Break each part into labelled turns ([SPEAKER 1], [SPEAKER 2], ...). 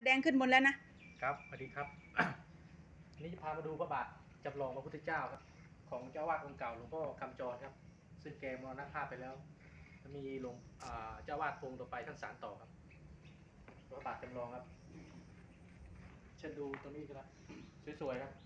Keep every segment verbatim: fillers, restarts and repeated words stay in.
[SPEAKER 1] ดงขึ้นบนแล้วนะครับ
[SPEAKER 2] สวัสดีครับ นี่จะพามาดูพระบาทจำลองพระพุทธเจ้าครับของเจ้าวาดองค์เก่าหลวงพ่อคำจรครับซึ่งแกมรณภาพไปแล้วจะมีหลวงเจ้าวาดองค์ต่อไปท่านสานต่อครับพระบาทจำลองครับเชิญดูตรงนี้ครับสวยๆครับ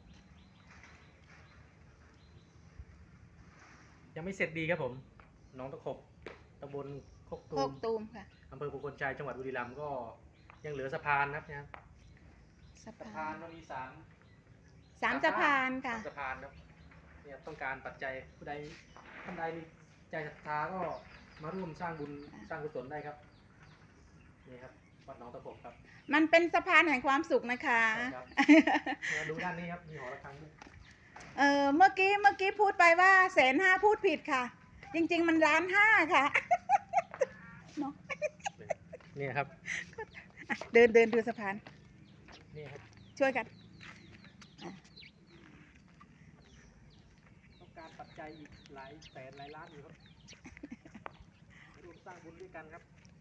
[SPEAKER 2] ยังไม่เสร็จดีครับผมหนองตะขบตำบลโคกตู
[SPEAKER 1] โค
[SPEAKER 2] ม
[SPEAKER 1] กตูมค่ะ
[SPEAKER 2] อำเภอภูคลชัยจังหวัดบุรีรัมย์ก็ยังเหลือสะพานนะครับเนี่ย
[SPEAKER 1] สะ
[SPEAKER 2] สะ
[SPEAKER 1] พา
[SPEAKER 2] พาน
[SPEAKER 1] น
[SPEAKER 2] มันมีสาม
[SPEAKER 1] สามสะพานค่ะ
[SPEAKER 2] สามสะพานครับเนี่ยต้องการปัจจัยผู้ใดท่านใดมีใจศรัทธาก็มาร่วมสร้างบุญสร้างกุศลได้ครับนี่ครับวัดหนองตะขบครับ
[SPEAKER 1] มันเป็นสะพานแห่งความสุขนะคะ
[SPEAKER 2] ใช่ครับมาดูด้านนี้ครับมีหอระฆังด้วย
[SPEAKER 1] เออเมื่อกี้เมื่อกี้พูดไปว่าแสนห้าพูดผิดค่ะ จริงๆมันล้านห้าค่ะเนาะ
[SPEAKER 2] นี่ครับ
[SPEAKER 1] อ่ะเดินเดินดูสะพาน
[SPEAKER 2] นี่ครับ
[SPEAKER 1] ช่วยกันอ่ะ
[SPEAKER 2] ต้องการปัจจัยอีกหลายแสนหลายล้านอยู่ครับมาร่วมสร้างบุญด้วยกันครับ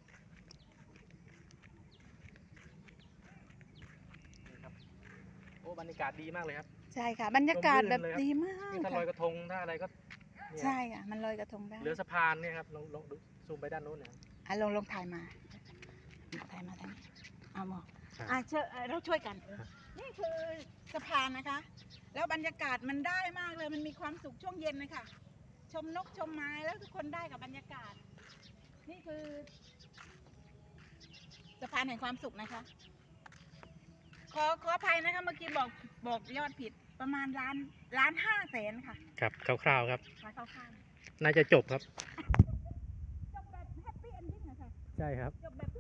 [SPEAKER 2] นี่ครับโอ้บรรยากาศดีมากเลยครับ
[SPEAKER 1] ใช่ค่ะ บรรยากาศแบบดีมาก
[SPEAKER 2] นี่ถ้าล
[SPEAKER 1] ค่ะ
[SPEAKER 2] อยกระทงถ้าอะไรก็เนี่ย
[SPEAKER 1] ใช่ค่ะมันลอยกระทงได้
[SPEAKER 2] เหลือสะพานเนี่ยครับลองลองดูซูมไปด้านโน้นเนี่ย
[SPEAKER 1] อ่ะลงลงถ่ายมาถ่ายมาทางนี้เอาหมอ
[SPEAKER 2] ครับ
[SPEAKER 1] อ่ะเชิญเอ่อเราช่วยกันเออนี่คือสะพานนะคะ แล้วบรรยากาศมันได้มากเลยมันมีความสุขช่วงเย็นเลยค่ะชมนกชมไม้แล้วทุกคนได้กับบรรยากาศ นี่คือสะพานแห่งความสุขนะคะ ขอขออภัยนะคะเมื่อกี้บอกบอกยอดผิดประมาณล้านล้านห้าแสนค่ะ
[SPEAKER 2] ครับคร่าวๆครับ
[SPEAKER 1] มาเข้าข้าง
[SPEAKER 2] น่าจะจบครับ
[SPEAKER 1] จบแบบแฮปปี้เอนดิ้งอะค่ะ
[SPEAKER 2] ใช่ครับ
[SPEAKER 1] จบแบบ